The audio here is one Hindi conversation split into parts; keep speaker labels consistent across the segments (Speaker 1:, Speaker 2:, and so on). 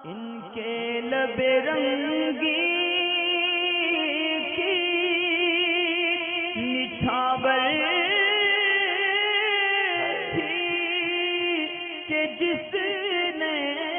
Speaker 1: इनके लबे रंगी की निछावर थी कि जिसने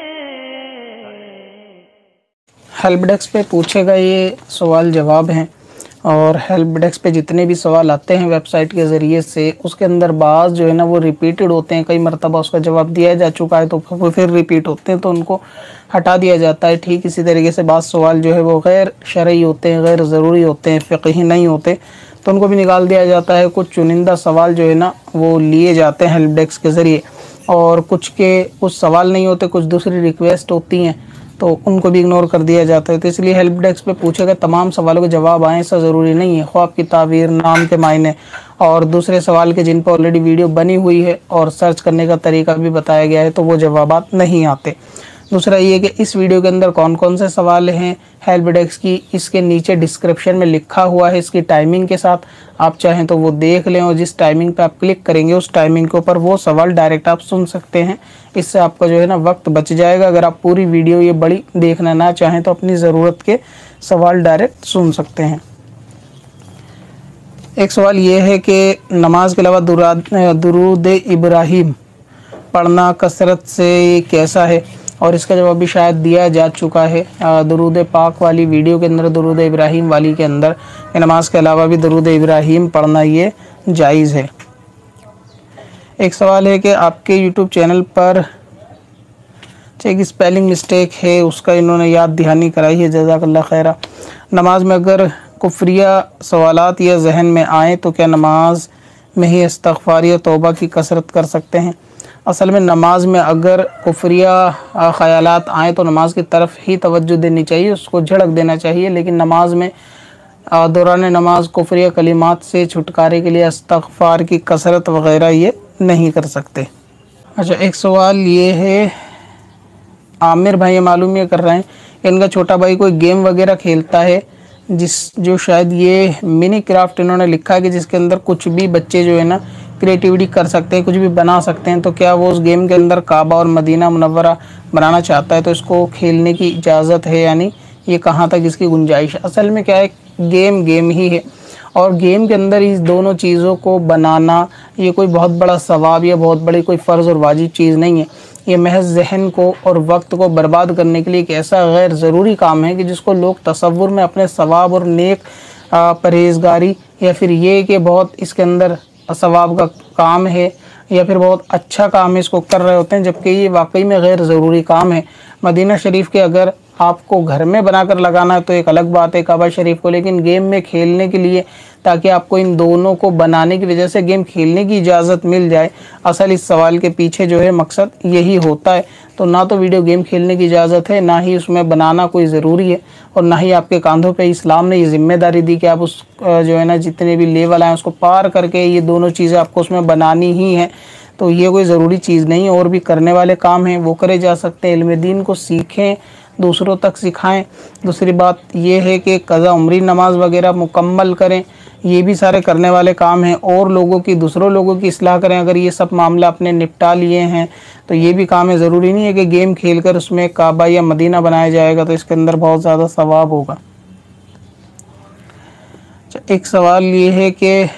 Speaker 2: हेल्प डेस्क पे पूछे गए ये सवाल जवाब हैं। और हेल्प डेस्क पे जितने भी सवाल आते हैं वेबसाइट के ज़रिए से, उसके अंदर बाज़ जो है ना वो रिपीटेड होते हैं। कई मरतबा उसका जवाब दिया जा चुका है तो वो फिर रिपीट होते हैं, तो उनको हटा दिया जाता है। ठीक इसी तरीके से बाज़ सवाल जो है वो गैर शरई होते हैं, गैर ज़रूरी होते हैं, फ़िक़ही नहीं होते, तो उनको भी निकाल दिया जाता है। कुछ चुनिंदा सवाल जो है ना वो लिए जाते हैं हेल्प डेस्क के ज़रिए, और कुछ सवाल नहीं होते, कुछ दूसरी रिक्वेस्ट होती हैं तो उनको भी इग्नोर कर दिया जाता है। तो इसलिए हेल्प डेस्क पे पूछे गए तमाम सवालों के जवाब आए ऐसा ज़रूरी नहीं है। ख्वाब की ताबीर, नाम के मायने और दूसरे सवाल के जिन पर ऑलरेडी वीडियो बनी हुई है और सर्च करने का तरीका भी बताया गया है तो वो जवाबात नहीं आते। दूसरा ये कि इस वीडियो के अंदर कौन कौन से सवाल हैं हेल्प डेस्क की, इसके नीचे डिस्क्रिप्शन में लिखा हुआ है इसकी टाइमिंग के साथ। आप चाहें तो वो देख लें और जिस टाइमिंग पे आप क्लिक करेंगे उस टाइमिंग के ऊपर वो सवाल डायरेक्ट आप सुन सकते हैं। इससे आपका जो है ना वक्त बच जाएगा। अगर आप पूरी वीडियो ये बड़ी देखना ना चाहें तो अपनी ज़रूरत के सवाल डायरेक्ट सुन सकते हैं। एक सवाल ये है कि नमाज के अलावा दुरूद इब्राहिम पढ़ना कसरत से कैसा है, और इसका जवाब भी शायद दिया जा चुका है दुरूद पाक वाली वीडियो के अंदर, दुरूद इब्राहिम वाली के अंदर। नमाज के अलावा भी दुरूद इब्राहिम पढ़ना ये जायज़ है। एक सवाल है कि आपके यूट्यूब चैनल पर एक स्पेलिंग मिस्टेक है, उसका इन्होंने याद दहानी कराई है, जज़ाकल्लाह खैरा। नमाज में अगर कुफ्रिया सवालात या जहन में आए तो क्या नमाज में ही इस्तग़फ़ार या तौबा की कसरत कर सकते हैं? असल में नमाज में अगर कुफ्रिया ख़यालात आएँ तो नमाज की तरफ ही तवज्जो देनी चाहिए, उसको झड़क देना चाहिए। लेकिन नमाज में दौरान नमाज कुफ्रिया कलिमात से छुटकारे के लिए इस्तग़फ़ार की कसरत वग़ैरह ये नहीं कर सकते। अच्छा, एक सवाल ये है, आमिर भाई मालूम ये कर रहे हैं इनका छोटा भाई कोई गेम वगैरह खेलता है जो शायद ये मिनी क्राफ्ट इन्होंने लिखा है कि जिसके अंदर कुछ भी बच्चे जो है ना क्रिएटिविटी कर सकते हैं, कुछ भी बना सकते हैं। तो क्या वो उस गेम के अंदर काबा और मदीना मुनव्वरा बनाना चाहता है तो इसको खेलने की इजाज़त है, यानी ये कहाँ तक इसकी गुंजाइश है? असल में क्या है, गेम ही है और गेम के अंदर इस दोनों चीज़ों को बनाना ये कोई बहुत बड़ा सवाब या बहुत बड़ी कोई फ़र्ज़ और वाजिब चीज़ नहीं है। ये महज जहन को और वक्त को बर्बाद करने के लिए एक ऐसा गैर ज़रूरी काम है कि जिसको लोग तसव्वुर में अपने सवाब और नेक परहेज़गारी या फिर ये कि बहुत इसके अंदर सवाब का काम है या फिर बहुत अच्छा काम है इसको कर रहे होते हैं, जबकि ये वाकई में गैर ज़रूरी काम है। मदीना शरीफ के अगर आपको घर में बनाकर लगाना है तो एक अलग बात है काबा शरीफ को, लेकिन गेम में खेलने के लिए ताकि आपको इन दोनों को बनाने की वजह से गेम खेलने की इजाज़त मिल जाए, असल इस सवाल के पीछे जो है मकसद यही होता है। तो ना तो वीडियो गेम खेलने की इजाज़त है, ना ही उसमें बनाना कोई ज़रूरी है, और ना ही आपके कंधों पे इस्लाम ने ये ज़िम्मेदारी दी कि आप उस जो है ना जितने भी लेवल आए उसको पार करके ये दोनों चीज़ें आपको उसमें बनानी ही हैं। तो ये कोई ज़रूरी चीज़ नहीं, और भी करने वाले काम हैं वो करे जा सकते हैं। इल्म दीन को सीखें, दूसरों तक सिखाएं। दूसरी बात ये है कि कज़ा उम्री नमाज वगैरह मुकम्मल करें, ये भी सारे करने वाले काम हैं। और दूसरों लोगों की इस्लाह करें। अगर ये सब मामला अपने निपटा लिए हैं तो ये भी काम है। ज़रूरी नहीं है कि गेम खेलकर उसमें काबा या मदीना बनाया जाएगा तो इसके अंदर बहुत ज़्यादा सवाब होगा। एक सवाल ये है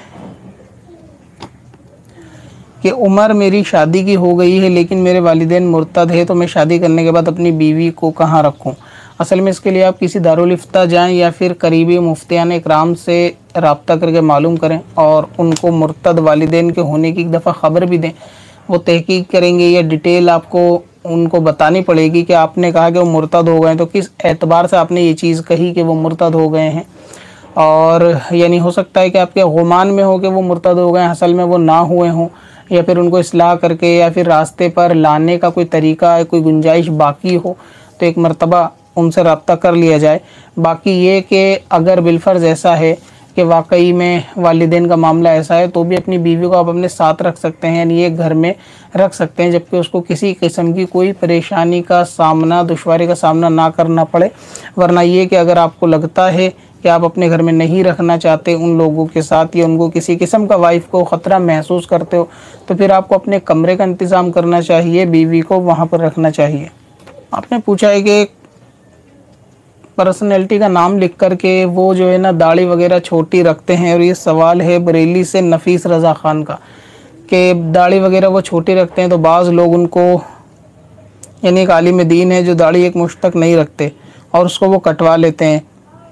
Speaker 2: कि उम्र मेरी शादी की हो गई है लेकिन मेरे वालिदैन मुर्तद है, तो मैं शादी करने के बाद अपनी बीवी को कहाँ रखूँ? असल में इसके लिए आप किसी दारुल इफ्ता जाएँ या फिर करीबी मुफ्तियान इकराम से रब्ता करके मालूम करें और उनको मुर्तद वालिदैन के होने की एक दफ़ा ख़बर भी दें। वो तहकीक करेंगे या डिटेल आपको उनको बतानी पड़ेगी कि आपने कहा कि वो मुर्तद हो गए, तो किस एतबार से आपने ये चीज़ कही कि वो मुर्तद हो गए हैं। और यानी हो सकता है कि आपके गुमान में हो कि वो मुर्तद हो गए, असल में वो ना हुए हों, या फिर उनको इस्लाह करके या फिर रास्ते पर लाने का कोई तरीका, कोई गुंजाइश बाकी हो तो एक मरतबा उनसे रब्ता कर लिया जाए। बाकी ये कि अगर बिलफर्ज ऐसा है कि वाकई में वालिदैन का मामला ऐसा है तो भी अपनी बीवी को आप अपने साथ रख सकते हैं, यानी एक घर में रख सकते हैं, जबकि उसको किसी किस्म की कोई परेशानी का सामना, दुश्वारी का सामना ना करना पड़े। वरना ये कि अगर आपको लगता है कि आप अपने घर में नहीं रखना चाहते उन लोगों के साथ या उनको किसी किस्म का वाइफ को ख़तरा महसूस करते हो तो फिर आपको अपने कमरे का इंतज़ाम करना चाहिए, बीवी को वहाँ पर रखना चाहिए। आपने पूछा है कि पर्सनैलिटी का नाम लिख करके वो जो है ना दाढ़ी वगैरह छोटी रखते हैं, और ये सवाल है बरेली से नफीस रज़ा ख़ान का कि दाढ़ी वगैरह वो छोटी रखते हैं तो बाज़ लोग उनको, यानी एक आलिम दीन है जो दाढ़ी एक मुश्त तक नहीं रखते और उसको वो कटवा लेते हैं।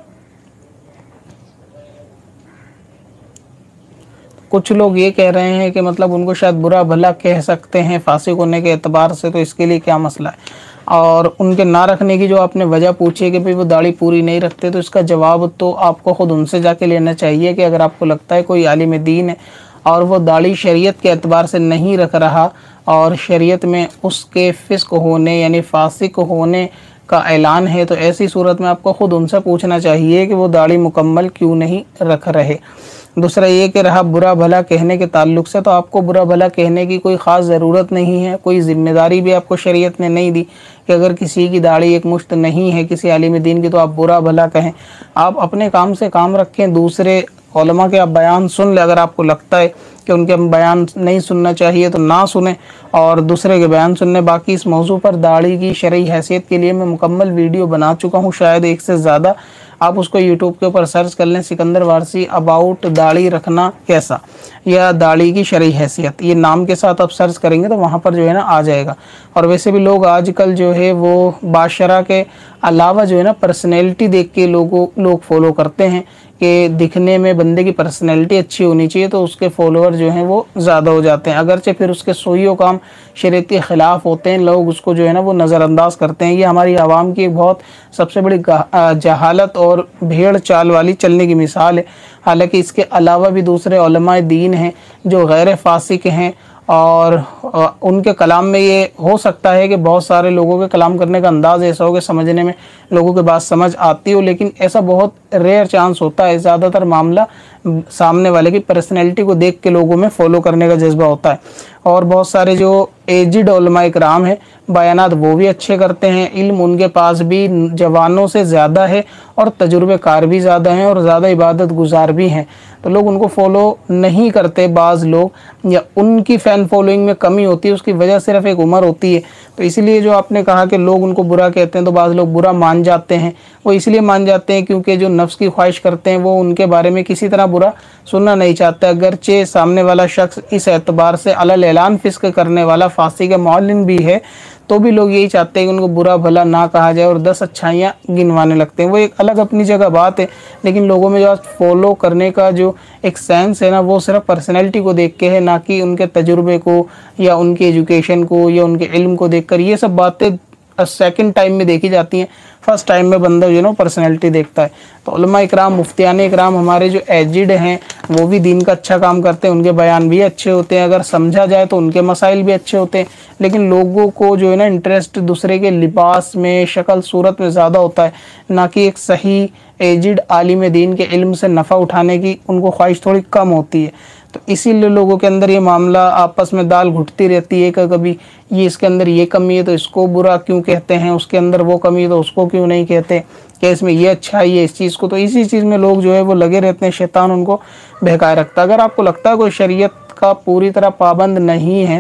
Speaker 2: कुछ लोग ये कह रहे हैं कि मतलब उनको शायद बुरा भला कह सकते हैं फासिक होने के एतबार से, तो इसके लिए क्या मसला है। और उनके ना रखने की जो आपने वजह पूछी है कि भाई वो दाढ़ी पूरी नहीं रखते, तो इसका जवाब तो आपको ख़ुद उनसे जाके लेना चाहिए कि अगर आपको लगता है कोई आलिम दीन है और वो दाढ़ी शरीयत के एतबार से नहीं रख रहा और शरीयत में उसके फ़िस्क होने यानी फासिक होने का ऐलान है, तो ऐसी सूरत में आपको ख़ुद उनसे पूछना चाहिए कि वो दाढ़ी मुकम्मल क्यों नहीं रख रहे। दूसरा ये कि रहा बुरा भला कहने के ताल्लुक़ से, तो आपको बुरा भला कहने की कोई ख़ास ज़रूरत नहीं है, कोई ज़िम्मेदारी भी आपको शरीयत ने नहीं दी कि अगर किसी की दाढ़ी एक मुश्त नहीं है किसी आलिम दीन की तो आप बुरा भला कहें। आप अपने काम से काम रखें, दूसरे उलमा के आप बयान सुन ले, अगर आपको लगता है कि उनके बयान नहीं सुनना चाहिए तो ना सुने और दूसरे के बयान सुनने। बाकी इस मौजू पर दाढ़ी की शरई हैसियत के लिए मैं मुकम्मल वीडियो बना चुका हूँ, शायद एक से ज़्यादा। आप उसको यूट्यूब के ऊपर सर्च कर लें, सिकंदर वारसी अबाउट दाढ़ी रखना कैसा या दाढ़ी की शरई हैसियत, ये नाम के साथ आप सर्च करेंगे तो वहाँ पर जो है ना आ जाएगा। और वैसे भी लोग आजकल जो है वो बाशरा के अलावा जो है ना पर्सनैलिटी देख के लोग फॉलो करते हैं कि दिखने में बंदे की पर्सनैलिटी अच्छी होनी चाहिए तो उसके फॉलोअर जो हैं वो ज़्यादा हो जाते हैं, अगरचे फिर उसके सोईओ काम शरीयत के ख़िलाफ़ होते हैं, लोग उसको जो है ना वो नज़रअंदाज करते हैं। ये हमारी आवाम की एक बहुत सबसे बड़ी जहालत और भेड़ चाल वाली चलने की मिसाल है। हालांकि इसके अलावा भी दूसरे उलमाए दीन हैं जो गैर फासिक हैं और उनके कलाम में ये हो सकता है कि बहुत सारे लोगों के कलाम करने का अंदाज़ ऐसा हो कि समझने में लोगों के बात समझ आती हो, लेकिन ऐसा बहुत रेयर चांस होता है। ज़्यादातर मामला सामने वाले की पर्सनैलिटी को देख के लोगों में फॉलो करने का जज्बा होता है। और बहुत सारे जो एजिड उलमाए किराम हैं बयानात वो भी अच्छे करते हैं, इल्म उनके पास भी जवानों से ज़्यादा है और तजुर्बेकार भी ज़्यादा हैं और ज़्यादा इबादत गुजार भी हैं, तो लोग उनको फॉलो नहीं करते। बाज़ लोग या उनकी फ़ैन फॉलोइंग में कमी होती है, उसकी वजह सिर्फ एक उम्र होती है। तो इसीलिए जो आपने कहा कि लोग उनको बुरा कहते हैं तो बाज़ लोग बुरा मान जाते हैं, वो इसलिए मान जाते हैं क्योंकि जो नफ्स की ख्वाहिश करते हैं वो उनके बारे में किसी तरह बुरा सुनना नहीं चाहता। अगरचे सामने वाला शख्स इस एतबार से अलल ऐलान फिस्क करने वाला फासिक मुअल्लिन भी है, तो भी लोग यही चाहते हैं कि उनको बुरा भला ना कहा जाए और 10 अच्छाइयाँ गिनवाने लगते हैं। वो एक अलग अपनी जगह बात है, लेकिन लोगों में जो आज फॉलो करने का जो एक सेंस है ना वो सिर्फ पर्सनैलिटी को देख के है, ना कि उनके तजुर्बे को या उनकी एजुकेशन को या उनके इल्म को देखकर। ये सब बातें सेकंड टाइम में देखी जाती हैं, फर्स्ट टाइम में बंदा जो है पर्सनैलिटी देखता है। तो उलमा इकराम मुफ्तियान इकराम हमारे जो एजिड हैं वो भी दीन का अच्छा काम करते हैं, उनके बयान भी अच्छे होते हैं, अगर समझा जाए तो उनके मसाइल भी अच्छे होते हैं। लेकिन लोगों को जो है ना इंटरेस्ट दूसरे के लिबास में, शक्ल सूरत में ज़्यादा होता है, ना कि एक सही एजिड आलिम दीन के इल्म से नफ़ा उठाने की उनको ख्वाहिश थोड़ी कम होती है। तो इसीलिए लोगों के अंदर ये मामला आपस में दाल घुटती रहती है कि कभी ये इसके अंदर ये कमी है तो इसको बुरा क्यों कहते हैं, उसके अंदर वो कमी है तो उसको क्यों नहीं कहते, कि इसमें ये अच्छा है ये इस चीज़ को। तो इसी चीज़ में लोग जो है वो लगे रहते हैं, शैतान उनको बहकाए रखता है। अगर आपको लगता है कोई शरीयत का पूरी तरह पाबंद नहीं है,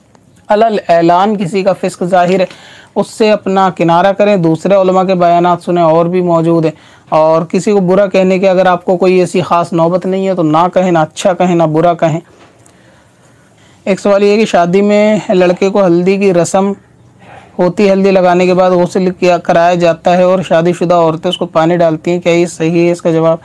Speaker 2: अलल ऐलान किसी का फिस्क ज़ाहिर है, उससे अपना किनारा करें, दूसरे उलमा के बयानात सुने और भी मौजूद हैं। और किसी को बुरा कहने के अगर आपको कोई ऐसी ख़ास नौबत नहीं है तो ना कहें, ना अच्छा कहें ना बुरा कहें। एक सवाल ये है कि शादी में लड़के को हल्दी की रस्म होती है, हल्दी लगाने के बाद गुस्ल किया कराया जाता है और शादीशुदा औरतें उसको पानी डालती हैं, क्या ये सही है? इसका जवाब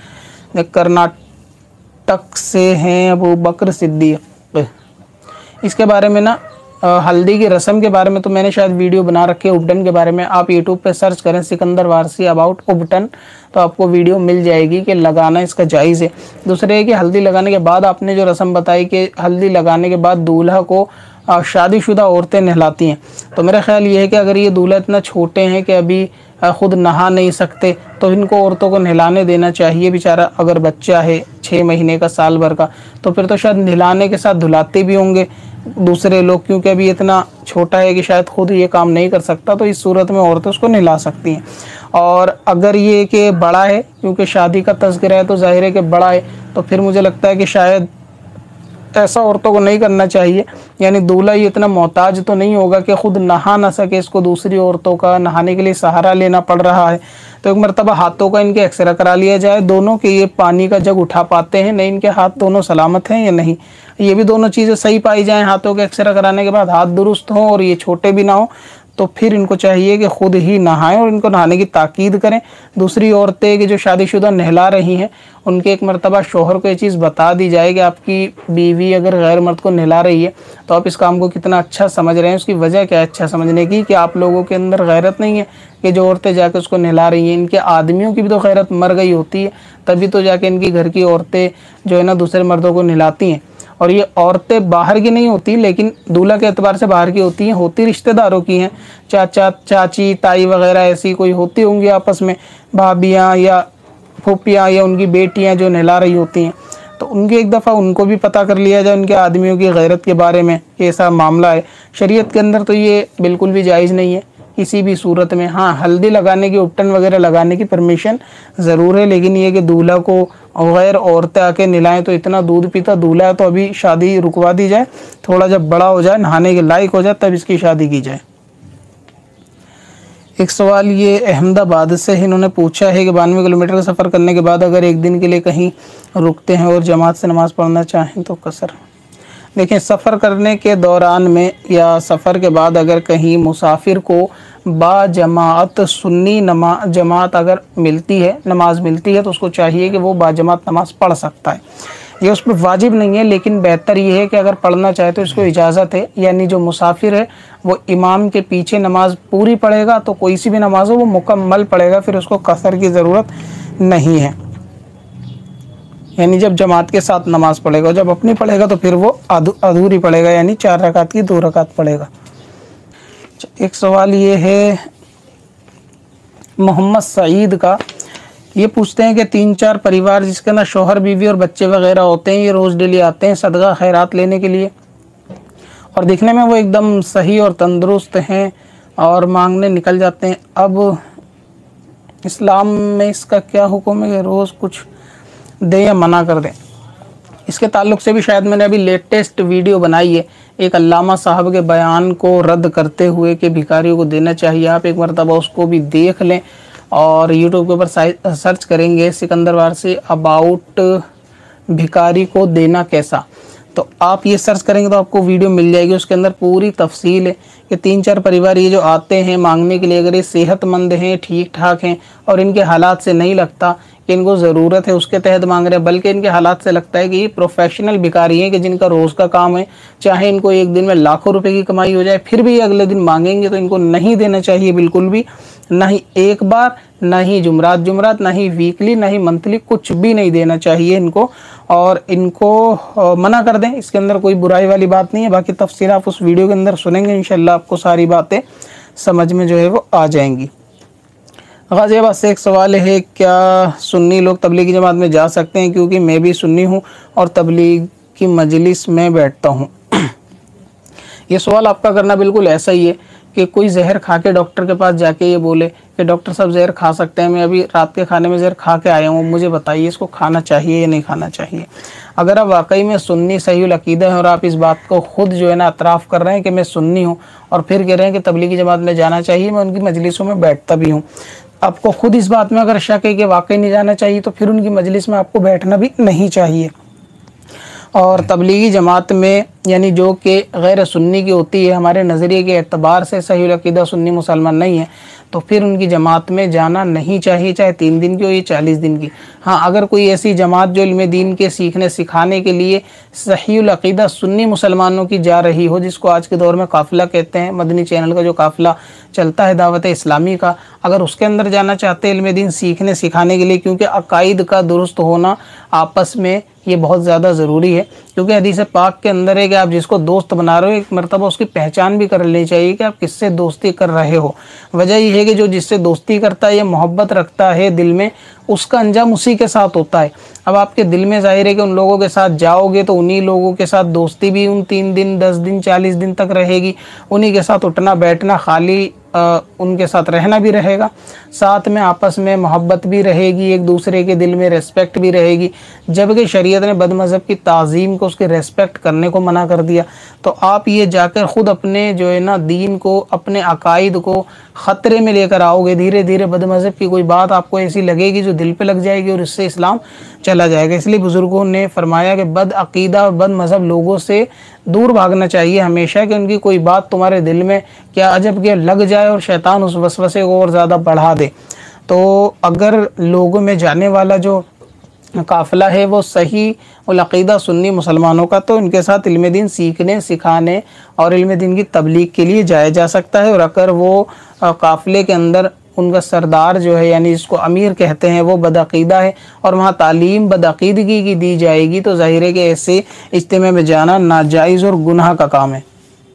Speaker 2: कर्नाटक से हैं अबू बकर सिद्दीक। इसके बारे में ना हल्दी की रस्म के बारे में तो मैंने शायद वीडियो बना रखी है। उपटन के बारे में आप यूट्यूब पे सर्च करें सिकंदर वारसी अबाउट उपटन, तो आपको वीडियो मिल जाएगी कि लगाना इसका जायज़ है। दूसरे है कि हल्दी लगाने के बाद आपने जो रस्म बताई कि हल्दी लगाने के बाद दूल्हा को शादीशुदा औरतें नहलाती हैं, तो मेरा ख्याल ये है कि अगर ये दूल्हा इतना छोटे हैं कि अभी ख़ुद नहा नहीं सकते तो इनको औरतों को नहलाने देना चाहिए। बेचारा अगर बच्चा है 6 महीने का, साल भर का, तो फिर तो शायद नहलाने के साथ धुलाते भी होंगे दूसरे लोग, क्योंकि अभी इतना छोटा है कि शायद खुद ये काम नहीं कर सकता, तो इस सूरत में औरतें उसको नहला सकती हैं। और अगर ये कि बड़ा है, क्योंकि शादी का तज़किरा है तो ज़ाहिर है कि बड़ा है, तो फिर मुझे लगता है कि शायद ऐसा औरतों को नहीं करना चाहिए। यानी दूल्हा ये इतना मोहताज तो नहीं होगा कि खुद नहा ना सके, इसको दूसरी औरतों का नहाने के लिए सहारा लेना पड़ रहा है। तो एक मरतबा हाथों का इनके एक्सरे करा लिया जाए दोनों के, ये पानी का जग उठा पाते हैं नहीं, इनके हाथ दोनों सलामत हैं या नहीं। ये भी दोनों चीज़ें सही पाई जाएँ, हाथों के एक्सरे कराने के बाद हाथ दुरुस्त हों और ये छोटे भी ना हों, तो फिर इनको चाहिए कि खुद ही नहाएं और इनको नहाने की ताकीद करें। दूसरी औरतें कि जो शादीशुदा नहला रही हैं, उनके एक मरतबा शोहर को ये चीज़ बता दी जाए कि आपकी बीवी अगर गैर मर्द को नहला रही है तो आप इस काम को कितना अच्छा समझ रहे हैं, उसकी वजह क्या है अच्छा समझने की, कि आप लोगों के अंदर गैरत नहीं है कि जो औरतें जाके उसको नहला रही हैं। इनके आदमियों की भी तो गैरत मर गई होती है, तभी तो जाके इनकी घर की औरतें जो है ना दूसरे मर्दों को नहलाती हैं। और ये औरतें बाहर की नहीं होती, लेकिन दूल्हा के एतबार से बाहर की होती हैं, होती रिश्तेदारों की हैं, चाचा चाची ताई वगैरह ऐसी कोई होती होंगी आपस में, भाभियाँ या फूफियाँ या उनकी बेटियाँ जो नहला रही होती हैं। तो उनके एक दफ़ा उनको भी पता कर लिया जाए उनके आदमियों की गैरत के बारे में कि ऐसा मामला है। शरीयत के अंदर तो ये बिल्कुल भी जायज़ नहीं है किसी भी सूरत में। हाँ, हल्दी लगाने की, उपटन वगैरह लगाने की परमिशन ज़रूर है, लेकिन ये कि दूल्हा को गैर औरतें आके नहलाएं, तो इतना दूध पीता दूल्हा है तो अभी शादी रुकवा दी जाए, थोड़ा जब बड़ा हो जाए, नहाने के लायक हो जाए, तब इसकी शादी की जाए। एक सवाल ये अहमदाबाद से इन्होंने पूछा है कि 92 किलोमीटर का सफ़र करने के बाद अगर एक दिन के लिए कहीं रुकते हैं और जमात से नमाज़ पढ़ना चाहें तो कसर। देखिए, सफ़र करने के दौरान में या सफ़र के बाद अगर कहीं मुसाफिर को बाजमात सुन्नी जमात अगर मिलती है, नमाज़ मिलती है, तो उसको चाहिए कि वो बाजमात नमाज़ पढ़ सकता है। ये उस पर वाजिब नहीं है, लेकिन बेहतर ये है कि अगर पढ़ना चाहे तो इसको इजाज़त है। यानी जो मुसाफिर है वो इमाम के पीछे नमाज़ पूरी पढ़ेगा, तो कोई सी भी नमाज़ हो वो मुकम्मल पढ़ेगा, फिर उसको कसर की ज़रूरत नहीं है। यानी जब जमात के साथ नमाज पढ़ेगा, जब अपनी पढ़ेगा तो फिर वो अधूरी पढ़ेगा, यानी 4 रकात की 2 रकात पढ़ेगा। एक सवाल ये है मोहम्मद सईद का, ये पूछते हैं कि 3-4 परिवार जिसके ना शौहर बीवी और बच्चे वगैरह होते हैं, ये रोज़ डेली आते हैं सदका खैरात लेने के लिए और दिखने में वो एकदम सही और तंदुरुस्त हैं और मांगने निकल जाते हैं। अब इस्लाम में इसका क्या हुक्म है कि रोज़ कुछ दें या मना कर दें? इसके ताल्लुक से भी शायद मैंने अभी लेटेस्ट वीडियो बनाई है, एक अल्लामा साहब के बयान को रद्द करते हुए कि भिखारियों को देना चाहिए। आप एक मरतबा उसको भी देख लें और यूट्यूब के ऊपर सर्च करेंगे सिकंदर वारसी अबाउट भिखारी को देना कैसा, तो आप ये सर्च करेंगे तो आपको वीडियो मिल जाएगी। उसके अंदर पूरी तफसील है कि 3-4 परिवार ये जो आते हैं मांगने के लिए, अगर ये सेहतमंद हैं, ठीक ठाक हैं और इनके हालात से नहीं लगता कि इनको ज़रूरत है उसके तहत मांग रहे हैं, बल्कि इनके हालात से लगता है कि ये प्रोफेशनल भिखारी हैं कि जिनका रोज़ का काम है, चाहे इनको एक दिन में लाखों रुपए की कमाई हो जाए फिर भी ये अगले दिन मांगेंगे, तो इनको नहीं देना चाहिए बिल्कुल भी, ना ही एक बार, ना ही जुमरात, ना ही वीकली, ना ही मंथली, कुछ भी नहीं देना चाहिए इनको और इनको मना कर दें। इसके अंदर कोई बुराई वाली बात नहीं है। बाकी तफसील आप उस वीडियो के अंदर सुनेंगे, इंशाल्लाह आपको सारी बातें समझ में जो है वो आ जाएंगी। गाज़ियाबाद से एक सवाल है, क्या सुन्नी लोग तबलीगी जमात में जा सकते हैं? क्योंकि मैं भी सुन्नी हूँ और तबलीग की मजलिस में बैठता हूँ। ये सवाल आपका करना बिल्कुल ऐसा ही है कि कोई जहर खा के डॉक्टर के पास जाके ये बोले कि डॉक्टर साहब जहर खा सकते हैं, मैं अभी रात के खाने में जहर खा के आया हूँ, मुझे बताइए इसको खाना चाहिए या नहीं खाना चाहिए। अगर आप वाकई में सुन्नी सहीउल अकीदा हैं और आप इस बात को खुद जो है ना अतराफ़ कर रहे हैं कि मैं सुन्नी हूँ और फिर कह रहे हैं कि तबलीगी जमात में जाना चाहिए, मैं उनकी मजलिसों में बैठता भी हूँ, आपको खुद इस बात में अगर शक है कि वाकई नहीं जाना चाहिए तो फिर उनकी मजलिस में आपको बैठना भी नहीं चाहिए। और तबलीगी जमात में यानी जो कि गैर सुन्नी की होती है, हमारे नज़रिए के एतबार से सहीउल अकीदा सुन्नी मुसलमान नहीं है, तो फिर उनकी जमात में जाना नहीं चाहिए, चाहे 3 दिन की हो या 40 दिन की। हाँ, अगर कोई ऐसी जमात जो इल्म दीन के सीखने सिखाने के लिए सहीउल अकीदा सुन्नी मुसलमानों की जा रही हो, जिसको आज के दौर में काफ़िला कहते हैं, मदनी चैनल का जो काफ़िला चलता है दावत इस्लामी का, अगर उसके अंदर जाना चाहते हैं इल्म दीन सीखने सिखाने के लिए, क्योंकि अकाइद का दुरुस्त होना आपस में ये बहुत ज़्यादा ज़रूरी है। क्योंकि हदीस पाक के अंदर है कि आप जिसको दोस्त बना रहे हो एक मरतबा उसकी पहचान भी कर लेनी चाहिए कि आप किससे दोस्ती कर रहे हो। वजह यह है कि जो जिससे दोस्ती करता है, ये मोहब्बत रखता है दिल में, उसका अंजाम उसी के साथ होता है। अब आपके दिल में जाहिर है कि उन लोगों के साथ जाओगे तो उन्हीं लोगों के साथ दोस्ती भी उन 3 दिन 10 दिन 40 दिन तक रहेगी, उन्हीं के साथ उठना बैठना, खाली उनके साथ रहना भी रहेगा, साथ में आपस में मोहब्बत भी रहेगी, एक दूसरे के दिल में रेस्पेक्ट भी रहेगी। जबकि शरीयत ने बदमज़हब की ताज़ीम को उसकी रेस्पेक्ट करने को मना कर दिया। तो आप ये जाकर ख़ुद अपने जो है ना दीन को, अपने अकायद को ख़तरे में लेकर आओगे। धीरे धीरे बदमज़हब की कोई बात आपको ऐसी लगेगी जो दिल पे लग जाएगी और इससे इस्लाम चला जाएगा। इसलिए बुज़ुर्गों ने फरमाया कि बद अक़ीदा और बद मज़हब लोगों से दूर भागना चाहिए हमेशा, कि उनकी कोई बात तुम्हारे दिल में क्या अजब के लग जाए और शैतान उस वसवसे को और ज़्यादा बढ़ा दे। तो अगर लोगों में जाने वाला जो काफ़िला है वो सही और अक़ीदा सुन्नी मुसलमानों का, तो इनके साथ इल्म दीन सीखने, सिखाने और इल्म दीन की तबलीग के लिए जाया जा सकता है। और अगर वो काफ़िले के अंदर उनका सरदार जो है, यानी जिसको अमीर कहते हैं, वो बदअक़ीदा है और वहाँ तालीम बदअक़ीदगी की दी जाएगी, तो ज़ाहिर है कि ऐसे इज्तिमा में जाना नाजायज़ और गुनाह का काम है।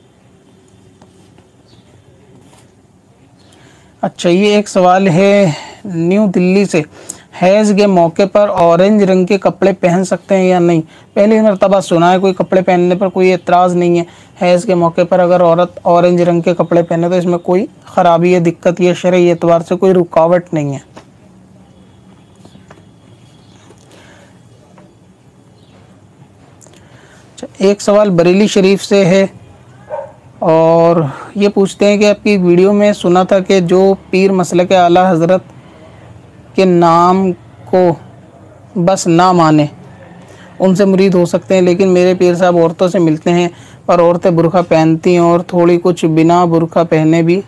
Speaker 2: अच्छा, ये एक सवाल है न्यू दिल्ली से, हैज़ के मौके पर ऑरेंज रंग के कपड़े पहन सकते हैं या नहीं? पहली मरतबा सुना है, कोई कपड़े पहनने पर कोई एतराज़ नहीं है। हैज़ के मौके पर अगर औरत ऑरेंज रंग के कपड़े पहने तो इसमें कोई ख़राबी या दिक्कत या शरई एतबार से कोई रुकावट नहीं है। एक सवाल बरेली शरीफ से है और ये पूछते हैं कि आपकी वीडियो में सुना था कि जो पीर मसलक आला हज़रत के नाम को बस ना माने उनसे मुरीद हो सकते हैं, लेकिन मेरे पीर साहब औरतों से मिलते हैं पर औरतें बुर्का पहनती हैं और थोड़ी कुछ बिना बुर्का पहने भी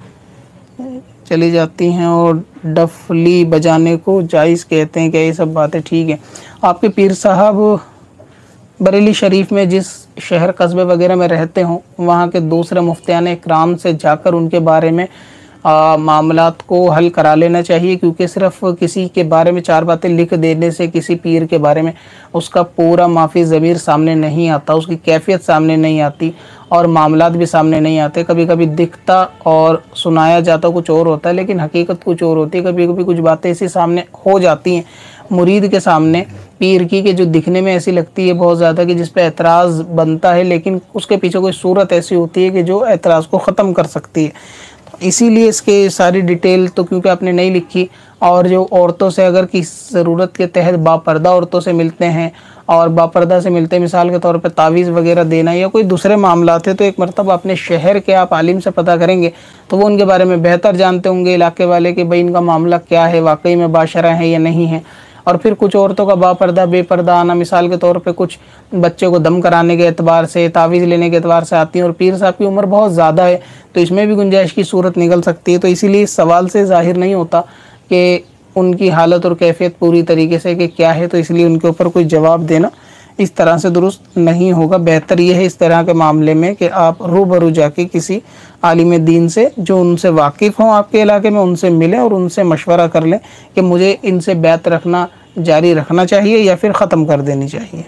Speaker 2: चली जाती हैं और डफली बजाने को जायज़ कहते हैं। क्या ये सब बातें ठीक है? आपके पीर साहब बरेली शरीफ में जिस शहर कस्बे वगैरह में रहते हों, वहाँ के दूसरे मुफ्तियान इकराम से जाकर उनके बारे में मामलात को हल करा लेना चाहिए, क्योंकि सिर्फ किसी के बारे में चार बातें लिख देने से किसी पीर के बारे में उसका पूरा माफी ज़मीर सामने नहीं आता, उसकी कैफियत सामने नहीं आती और मामलात भी सामने नहीं आते। कभी कभी दिखता और सुनाया जाता कुछ और होता है, लेकिन हकीकत कुछ और होती है। कभी कभी कुछ बातें ऐसी सामने हो जाती हैं मुरीद के सामने पीर की, कि जो दिखने में ऐसी लगती है बहुत ज़्यादा कि जिस पे एतराज़ बनता है, लेकिन उसके पीछे कोई सूरत ऐसी होती है कि जो एतराज़ को ख़त्म कर सकती है। इसीलिए इसके सारी डिटेल तो क्योंकि आपने नहीं लिखी, और जो औरतों से अगर किसी ज़रूरत के तहत बापर्दा औरतों से मिलते हैं और बापर्दा से मिलते हैं, मिसाल के तौर पे तावीज़ वगैरह देना या कोई दूसरे मामलात है, तो एक मरतबा अपने शहर के आप आलिम से पता करेंगे तो वो उनके बारे में बेहतर जानते होंगे इलाके वाले, कि भाई इनका मामला क्या है, वाकई में बाशरा है या नहीं है। और फिर कुछ औरतों का बापर्दा बेपर्दा आना, मिसाल के तौर पे कुछ बच्चे को दम कराने के एतबार से, तावीज़ लेने के एतबार से आती हैं, और पीर साहब की उम्र बहुत ज़्यादा है तो इसमें भी गुंजाइश की सूरत निकल सकती है। तो इसीलिए इस सवाल से ज़ाहिर नहीं होता कि उनकी हालत और कैफियत पूरी तरीके से कि क्या है, तो इसलिए उनके ऊपर कोई जवाब देना इस तरह से दुरुस्त नहीं होगा। बेहतर यह है इस तरह के मामले में कि आप रूबरू जाके किसी आलिम दीन से जो उनसे वाकिफ़ हों आपके इलाके में, उनसे मिलें और उनसे मशवरा कर लें कि मुझे इनसे बैत रखना जारी रखना चाहिए या फिर ख़त्म कर देनी चाहिए।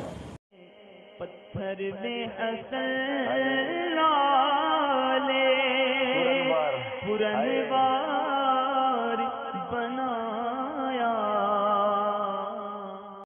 Speaker 1: पत्थर में असल पुरनवार